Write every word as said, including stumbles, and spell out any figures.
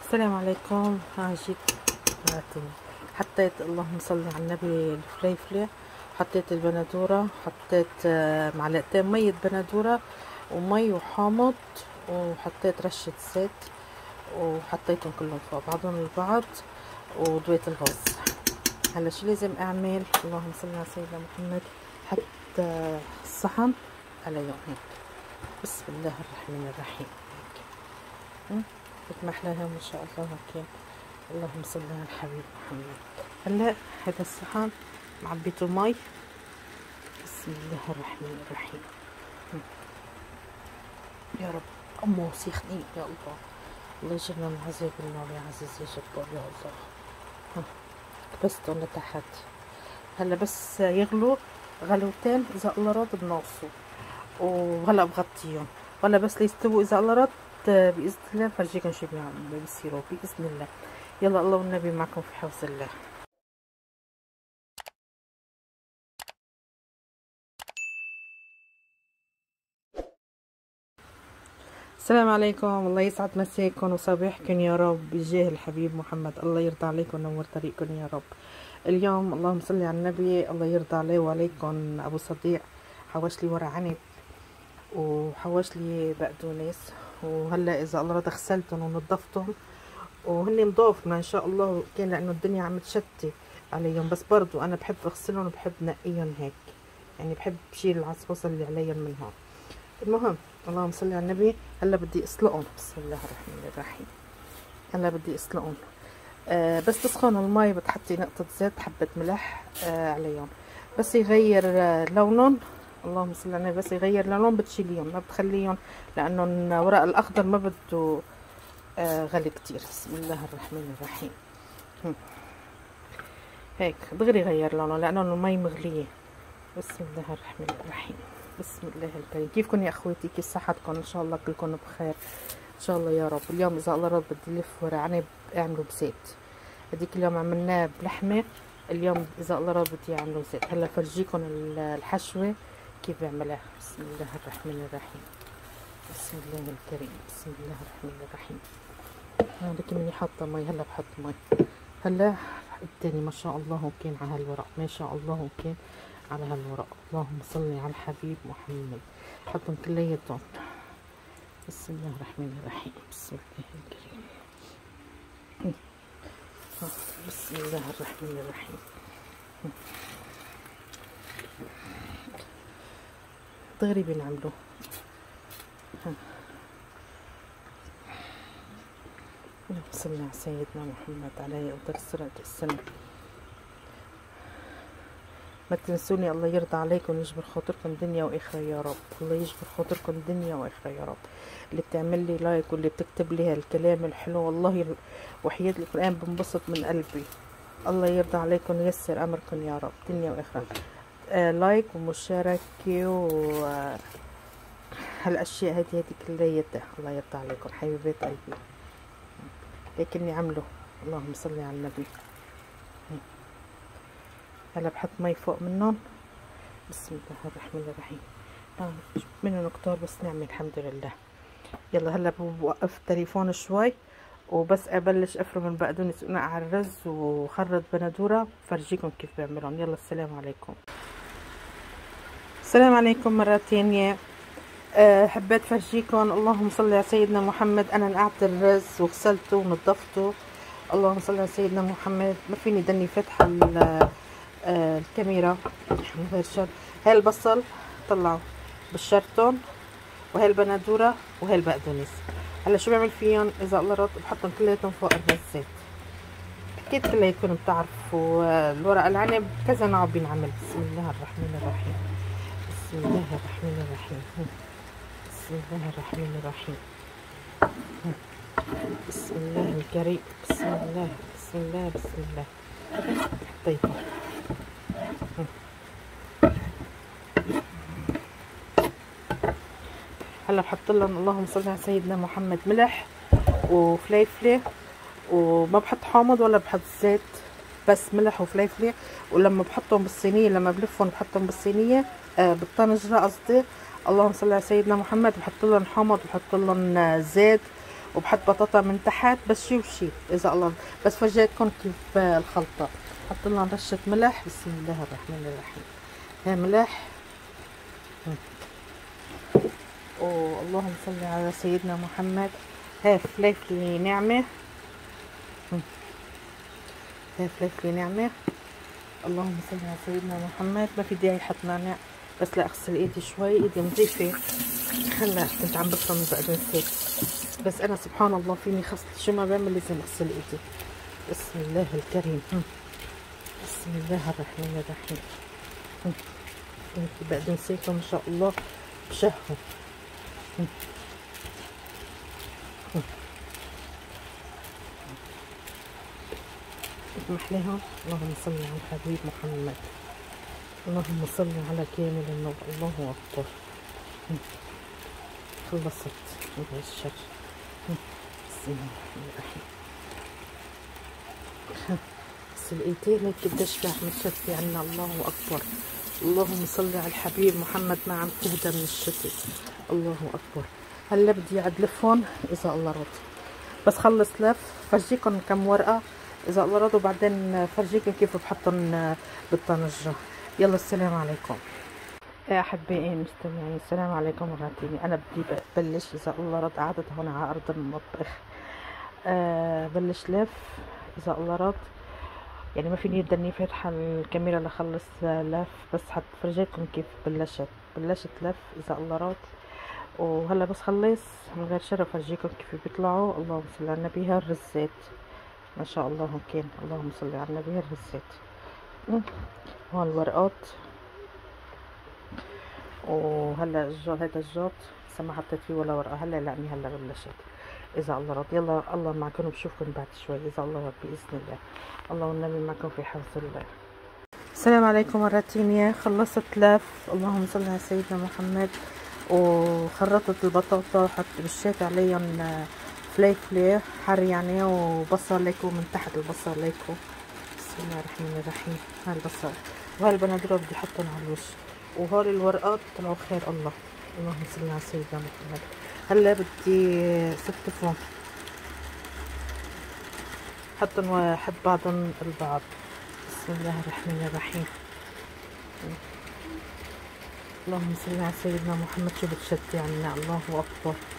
السلام عليكم. ها جيت مرتين. حطيت اللهم صل على النبي الفليفله، حطيت البندوره، حطيت آه، معلقتين مية بندوره ومي وحامض، وحطيت رشه زيت وحطيتهم كلهم فوق بعضهم البعض وضويت الغاز. هلا شو لازم اعمل؟ اللهم صل على سيدنا محمد. حط آه، الصحن عليهم هيك. بسم الله الرحمن الرحيم. هيك مثل ما احلاها ما شاء الله هيك. اللهم صل على الحبيب محمد. هلا هذا الصحن معبيته مي. بسم الله الرحمن الرحيم. يا رب امه سيخني يا الله. الله يجرنا من عذاب النار يا عزيز يا جبار يا الله. كبستهم لتحت. هلا بس يغلوا غلوتين اذا الله راد بنقصوا، وهلا بغطيهم ولا بس ليستووا. اذا الله راد باذن الله فرجيكم شو بيصيروا باذن الله. يلا الله والنبي معكم في حفظ الله. السلام عليكم، الله يسعد مساكم وصباحكم يا رب بجاه الحبيب محمد. الله يرضى عليكم ونور طريقكم يا رب. اليوم اللهم صل على النبي، الله يرضى عليه وعليكم. ابو صديق حوش لي ورق عنب وحوش لي بقدونس، وهلا اذا الله رضى غسلتهم ونظفتهم وهن نضاف ما ان شاء الله، كان لانه الدنيا عم تشتي عليهم، بس برضو انا بحب اغسلهم وبحب نقيهم هيك، يعني بحب شيل العصفصه اللي عليهم من هون. المهم اللهم صل على النبي. هلا بدي اسلقهم. بسم الله الرحمن الرحيم. هلا بدي اسلقهم. آه بس تسخن المي بتحطي نقطه زيت حبه ملح آه عليهم، بس يغير آه لونهم. اللهم صل على النبي. بس يغير لونهم بتشيليهم، ما بتخليهم، لانه الورق الاخضر ما بده آه غلي كتير. بسم الله الرحمن الرحيم. هم. هيك دغري غير لونه لانه المي مغليه. بسم الله الرحمن الرحيم. بسم الله الكريم. كيفكم يا اخواتي؟ كيف صحتكم؟ ان شاء الله كلكم بخير ان شاء الله يا رب. اليوم اذا الله رد بدي لف ورق عنب اعمله بزيت. هديك اليوم عملناه بلحمه، اليوم اذا الله رد بدي اعمله زيت. هلا فرجيكم الحشوه كيف بعملها. بسم الله الرحمن الرحيم. بسم الله الكريم. بسم الله الرحمن الرحيم. هذا كمني حاطه مي. هلا بحط مي. هلا التاني ما شاء الله كان على هالورق، ما شاء الله كان على هالورق. اللهم صل على الحبيب محمد. حطهم كلياتهم. بسم الله الرحمن الرحيم. بسم الله الكريم. بسم الله الرحمن الرحيم. دغري بنعمله. اللهم صل على سيدنا محمد عليه افضل الصلاه والسلام. ما تنسوني. الله يرضى عليكم ويجبر خاطركم دنيا واخره يا رب. الله يجبر خاطركم دنيا واخره يا رب. اللي بتعمل لي لايك واللي بتكتب لي هالكلام الحلو والله وحياة القرآن بنبسط من قلبي. الله يرضى عليكم وييسر امركم يا رب دنيا واخره. آه لايك ومشاركه و آه هالاشياء هذه هذه كلياتها. الله يرضى عليكم حبيبات قلبي. لكني عملوا. اللهم صل على النبي. هلا بحط مي فوق منهم. بسم الله الرحمن الرحيم. آه منهم كتار بس نعمل الحمد لله. يلا هلا بوقف التليفون شوي وبس ابلش افرم البقدونس ونقع الرز وخرط بندوره فرجيكم كيف بعملهم. يلا السلام عليكم. السلام عليكم مرة تانية. أه حبيت فرجيكم. اللهم صل على سيدنا محمد. انا نقعت الرز وغسلته ونظفته. اللهم صل على سيدنا محمد. ما فيني دني فاتحه آه الكاميرا من غير شر. هاي البصل طلعوا بالشرطون، وهي البندوره وهي البقدونس. هلا شو بعمل فيهم؟ اذا الله رد بحطهم كلياتهم فوق الرزات. اكيد كلياتكم بتعرفوا الورق العنب كذا نوع بينعمل. بسم الله الرحمن الرحيم. بسم الله الرحمن الرحيم. بسم الله الرحمن الرحيم. بسم الله الكريم. بسم الله بسم الله بسم الله. حطيته. هلا بحط لهم اللهم صل على سيدنا محمد ملح وفليفله، وما بحط حامض ولا بحط زيت، بس ملح وفليفله. ولما بحطهم بالصينيه، لما بلفهم بحطهم بالصينيه آه بالطنجره قصدي. اللهم صل على سيدنا محمد. بحط لهم حامض وبحط لهم زيت وبحط بطاطا من تحت، بس شي وشي اذا الله. بس فرجيتكم كيف الخلطه. حط لنا رشه ملح. بسم الله الرحمن الرحيم. هاي ملح. واللهم صل على سيدنا محمد. هاي فليفله ناعمه. هاي فليفله ناعمه. اللهم صل على سيدنا محمد. ما في داعي حط نعناع، بس لا اغسل ايدي شوي، ايدي نظيفه. هلا كنت عم بفرم بقدونس، بس انا سبحان الله فيني خصل شو ما بعمل لازم اغسل ايدي. بسم الله الكريم. بسم الله الرحمن الرحيم. بقدونسيكم ما شاء الله بشهوا. محليهم. اللهم صل على الحبيب محمد. اللهم صل على كامل النور. الله اكبر. خلصت من الشر. بسم الله الرحمن الرحيم. بس الايتين هيك قديش لحم مشتي عنا. الله اكبر. اللهم صل على الحبيب محمد. ما عم تهدى من الشتي. الله اكبر. هلا بدي اعدلفهم اذا الله رضي، بس خلص لف فرجيكم كم ورقه اذا الله رضي، وبعدين فرجيكم كيف بحطهم بالطنجره. يلا السلام عليكم يا احبائي المستمعين. السلام عليكم مرة ثانية. انا بدي بلش اذا الله رضي. قعدت هون على ارض المطبخ. أه بلش لف اذا الله رضي. يعني ما فيني ضلني فاتحه الكاميرا لخلص لف، بس حتفرجيكم كيف بلشت بلشت لف اذا الله رضي. وهلا بس خلص من غير شر فرجيكم كيف بيطلعوا. اللهم صل على النبي. هالرزات ما شاء الله هون كان. اللهم صل على النبي. هالرزات هون الورقات. وهلا الجوت، هذا الجوت لسه ما حطيت فيه ولا ورقه. هلا لاني هلا بلشت اذا الله رضي. يلا الله معكم وبشوفكم بعد شوي اذا الله رضي باذن الله. الله والنبي معكم في حفظ الله. السلام عليكم مرة ثانية. خلصت لف. اللهم صل على سيدنا محمد. وخرطت البطاطا، حط رشيت عليهم فليفله حر يعني، وبصل ليكو من تحت. البصل ليكو. بسم الله الرحمن الرحيم. هاي البصل وهالبندوره بدي احطهم على الوش. وهول الورقات طلعوا خير الله. اللهم صل على سيدنا محمد. هلا بدي ستفهم حطن وحب بعضن البعض. بسم الله الرحمن الرحيم. اللهم صل على سيدنا محمد. شو بتشتي عنا. الله اكبر.